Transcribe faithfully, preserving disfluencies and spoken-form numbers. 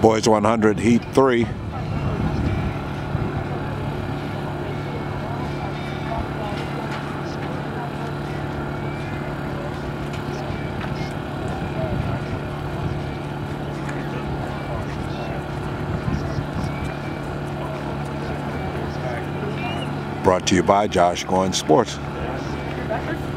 Boys one hundred, heat three. Brought to you by Joi Goynes Sports.